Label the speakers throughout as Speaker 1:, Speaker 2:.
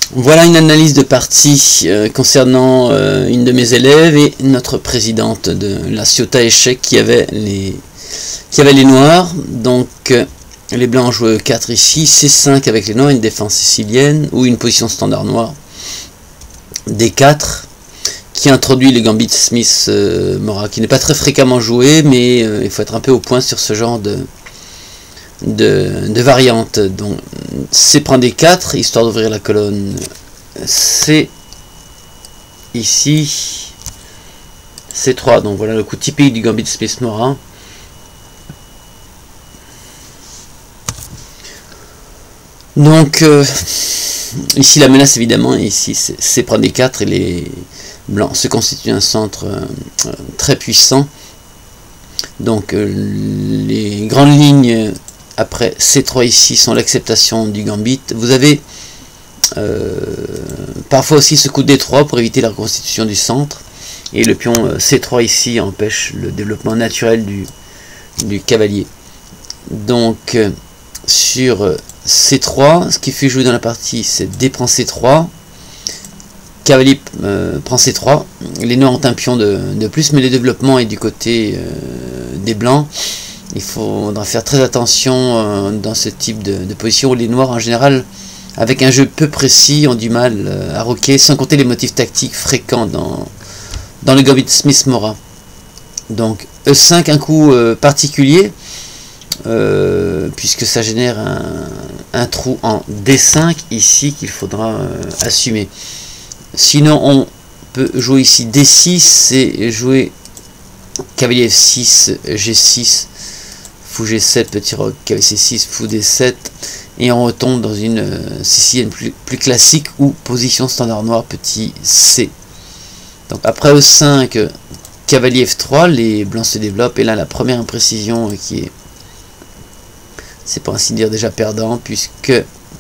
Speaker 1: Voilà une analyse de partie concernant une de mes élèves et notre présidente de la Ciotat Échec qui avait les noirs. Donc les blancs ont joué E4 ici, C5 avec les noirs, une défense sicilienne ou une position standard noire. D4 qui introduit le gambit Smith-Morra, qui n'est pas très fréquemment joué, mais il faut être un peu au point sur ce genre de variante. Donc C prend D4 histoire d'ouvrir la colonne C ici, C3, donc voilà le coup typique du gambit Smith-Morra. Donc ici la menace évidemment, ici C prend D4 et les blancs se constituent un centre très puissant. Donc les grandes lignes après C3 ici sont l'acceptation du gambit. Vous avez parfois aussi ce coup de D3 pour éviter la reconstitution du centre. Et le pion C3 ici empêche le développement naturel du cavalier. Donc sur C3, ce qui fut joué dans la partie, c'est D prend C3. Cavalier prend C3. Les noirs ont un pion de plus, mais le développement est du côté des blancs. Il faudra faire très attention dans ce type de position où les noirs en général, avec un jeu peu précis, ont du mal à roquer, sans compter les motifs tactiques fréquents dans le gambit Smith-Morra. Donc E5, un coup particulier, puisque ça génère un trou en D5 ici qu'il faudra assumer. Sinon on peut jouer ici D6 et jouer cavalier F6, G6, fou G7, petit roc, cavalier C6, fou D7, et on retombe dans une sicilienne plus classique ou position standard noir, petit C. Donc après E5, cavalier F3, les blancs se développent, et là la première imprécision qui est, c'est pour ainsi dire déjà perdant, puisque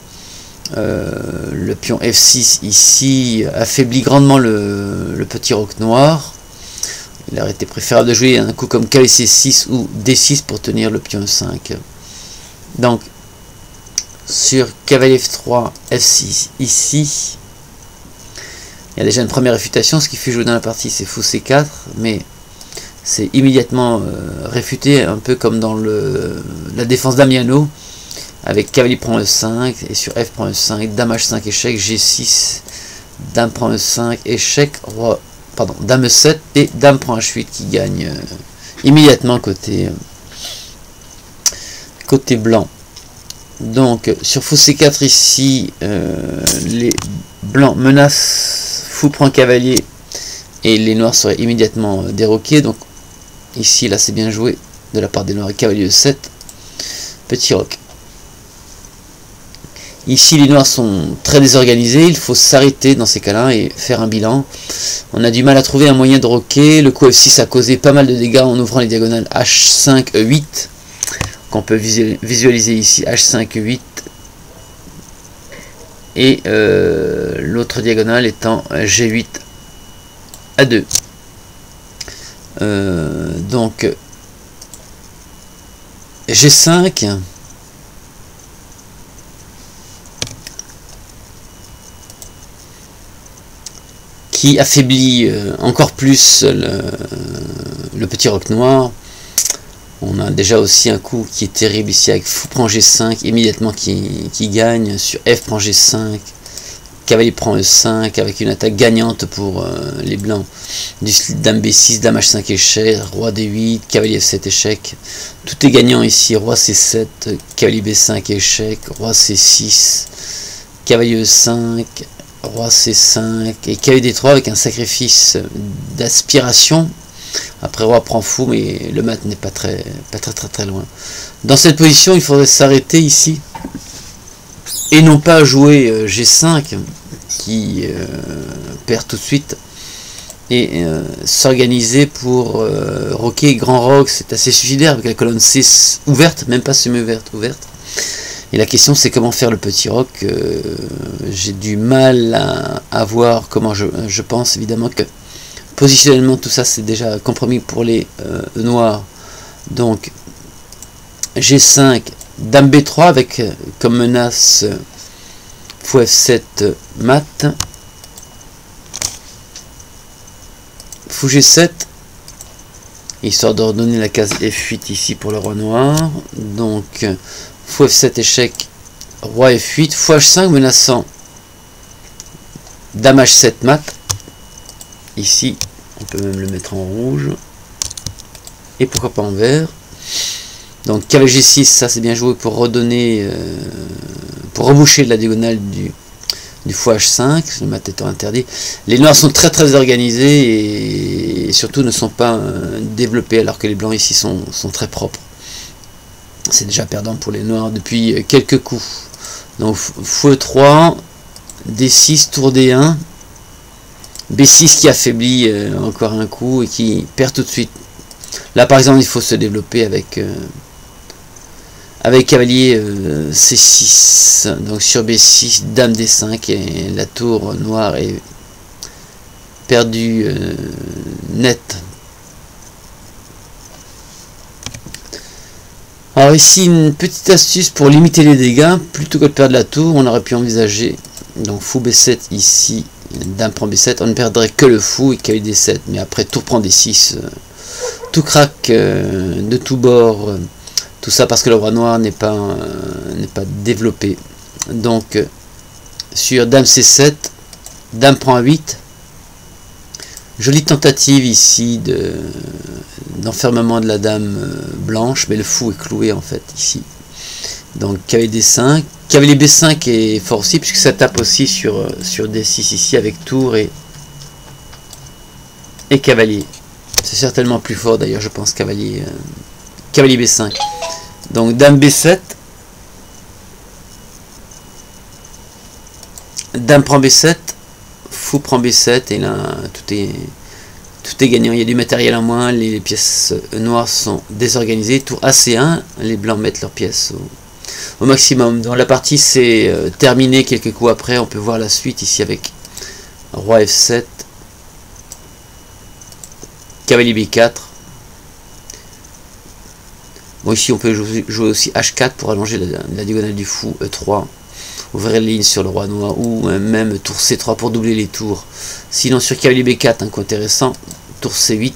Speaker 1: le pion F6 ici affaiblit grandement le petit roc noir. Il aurait été préférable de jouer un coup comme cavalier C6 ou D6 pour tenir le pion E5. Donc sur cavalier F3, F6 ici, il y a déjà une première réfutation. Ce qui fut joué dans la partie, c'est fou C4, mais c'est immédiatement réfuté, un peu comme dans la défense d'Amiano, avec cavalier prend E5, et sur F prend E5, dame H5 échec, G6, dame prend E5, échec, roi, pardon, dame E7, et dame prend H8 qui gagne immédiatement côté blanc. Donc sur fou C4 ici, les blancs menacent, fou prend cavalier, et les noirs seraient immédiatement déroqués. Donc ici, là c'est bien joué de la part des noirs, cavalier E7, petit roc. Ici les noirs sont très désorganisés, il faut s'arrêter dans ces cas-là et faire un bilan. On a du mal à trouver un moyen de roquer, le coup F6 a causé pas mal de dégâts en ouvrant les diagonales H5, E8, qu'on peut visualiser ici, H5, E8, et l'autre diagonale étant G8, A2. Donc G5, qui affaiblit encore plus le petit roc noir. On a déjà aussi un coup qui est terrible ici avec fou prend G5 immédiatement qui gagne. Sur F prend G5, cavalier prend E5 avec une attaque gagnante pour les blancs. Du dame B6, dame H5 échec, roi D8, cavalier F7 échec. Tout est gagnant ici, roi C7, cavalier B5 échec, roi C6, cavalier E5, roi C5 et cavalier D3 avec un sacrifice d'aspiration. Après roi prend fou, mais le mat n'est pas très loin. Dans cette position, il faudrait s'arrêter ici et non pas jouer G5 qui perd tout de suite, et s'organiser pour roquer grand roc. C'est assez suicidaire avec la colonne C ouverte, même pas semi-ouverte, ouverte. Et la question c'est comment faire le petit roc. J'ai du mal à voir comment. Je pense évidemment que positionnellement tout ça c'est déjà compromis pour les noirs. Donc G5, dame B3 avec comme menace fou F7 mat, fou G7, histoire de redonner la case F8 ici pour le roi noir. Donc fou F7 échec, roi F8, fou H5 menaçant dame H7 mat. Ici on peut même le mettre en rouge, et pourquoi pas en vert. Donc cavalier G6, ça c'est bien joué pour redonner, pour reboucher la diagonale du fou H5, le mat étant interdit. Les noirs sont très organisés et surtout ne sont pas développés, alors que les blancs ici sont très propres. C'est déjà perdant pour les noirs depuis quelques coups. Donc fou E3, D6, tour D1, B6 qui affaiblit encore un coup et qui perd tout de suite. Là par exemple il faut se développer avec cavalier C6, donc sur B6, dame D5, et la tour noire est perdue net. Alors ici une petite astuce pour limiter les dégâts, plutôt que de perdre la tour, on aurait pu envisager, donc fou B7 ici, dame prend B7, on ne perdrait que le fou et cavalier D7, mais après tour prend D6, tout craque de tous bords. Tout ça parce que le roi noir n'est pas développé. Donc sur dame C7, dame prend A8. Jolie tentative ici d'enfermement de la dame blanche, mais le fou est cloué en fait ici. Donc cavalier D5. Cavalier B5 est fort aussi puisque ça tape aussi sur D6 ici avec tour et cavalier. C'est certainement plus fort d'ailleurs, je pense, cavalier B5. Donc dame B7, dame prend B7, fou prend B7, et là tout est gagnant. Il y a du matériel en moins, les pièces noires sont désorganisées. Tour AC1, les blancs mettent leurs pièces au maximum. Donc la partie s'est terminée quelques coups après. On peut voir la suite ici avec roi F7, cavalier B4. Bon, ici on peut jouer aussi H4 pour allonger la diagonale du fou, E3, ouvrir les lignes sur le roi noir, ou même tour C3 pour doubler les tours. Sinon sur cavalier B4, un coup intéressant, tour C8.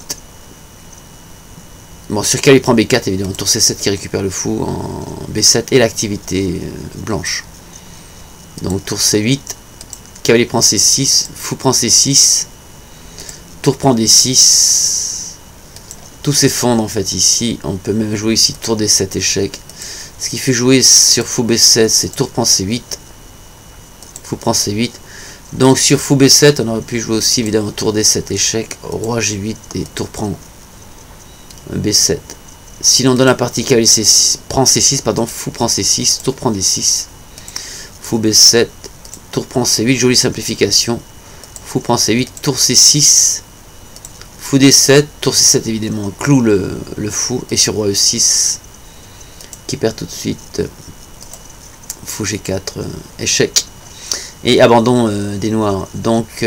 Speaker 1: Bon, sur cavalier prend B4 évidemment, tour C7 qui récupère le fou en B7 et l'activité blanche. Donc tour C8, cavalier prend C6, fou prend C6, tour prend D6. Tout s'effondre en fait ici. On peut même jouer ici tour D7 échec. Ce qui fait jouer sur fou B7, c'est tour prend C8. Fou prend C8. Donc sur fou B7, on aurait pu jouer aussi évidemment tour D7 échec, roi G8 et tour prend B7. Sinon dans la partie cavalier prend C6, pardon, fou prend C6, tour prend D6. Fou B7, tour prend C8, jolie simplification. Fou prend C8, tour C6. Fou D7, tour C7 évidemment, cloue le fou, et sur roi E6, qui perd tout de suite, fou G4, échec, et abandon des noirs. Donc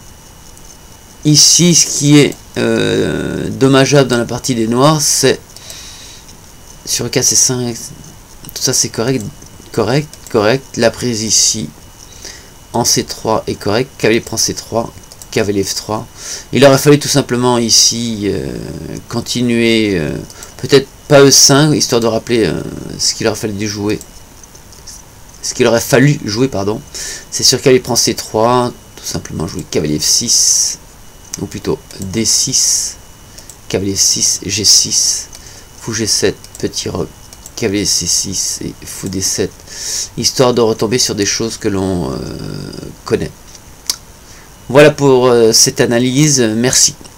Speaker 1: ici, ce qui est dommageable dans la partie des noirs, c'est sur KC5, tout ça c'est correct, la prise ici, en C3 est correct, cavalier prend C3, cavalier F3. Il aurait fallu tout simplement ici continuer, peut-être pas E5, histoire de rappeler ce qu'il aurait fallu jouer. Ce qu'il aurait fallu jouer, pardon, c'est sur cavalier prend C3, tout simplement jouer cavalier F6, ou plutôt D6, cavalier 6, G6, fou G7, petit roc, cavalier C6 et fou D7, histoire de retomber sur des choses que l'on connaît. Voilà pour cette analyse, merci.